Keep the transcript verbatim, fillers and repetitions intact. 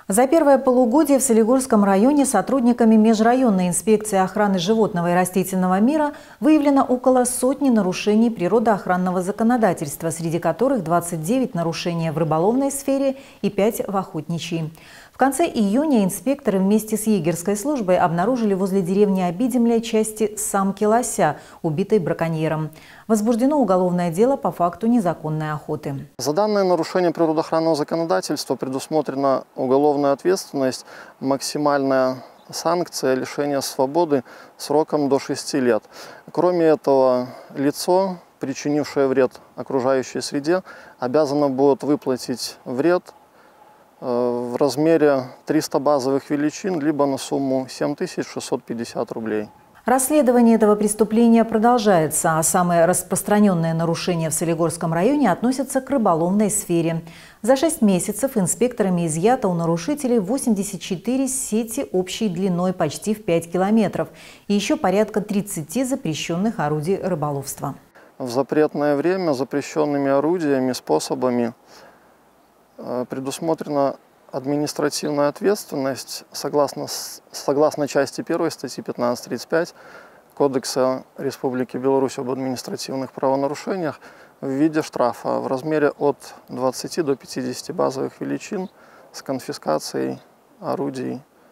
За первое полугодие в Солигорском районе сотрудниками Межрайонной инспекции охраны животного и растительного мира выявлено около сотни нарушений природоохранного законодательства, среди которых двадцать девять нарушений в рыболовной сфере и пять в охотничьей. В конце июня инспекторы вместе с егерской службой обнаружили возле деревни Обидемля части самки лося, убитой браконьером. Возбуждено уголовное дело по факту незаконной охоты. За данное нарушение природоохранного законодательства предусмотрена уголовная ответственность, максимальная санкция лишения свободы сроком до шести лет. Кроме этого, лицо, причинившее вред окружающей среде, обязано будет выплатить вред в размере триста базовых величин, либо на сумму семь тысяч шестьсот пятьдесят рублей. Расследование этого преступления продолжается, а самые распространенные нарушения в Солигорском районе относятся к рыболовной сфере. За шесть месяцев инспекторами изъято у нарушителей восемьдесят четыре сети общей длиной почти в пять километров и еще порядка тридцати запрещенных орудий рыболовства. В запретное время запрещенными орудиями, способами предусмотрена административная ответственность согласно, согласно части первой статьи пятнадцать тридцать пять Кодекса Республики Беларусь об административных правонарушениях в виде штрафа в размере от двадцати до пятидесяти базовых величин с конфискацией орудий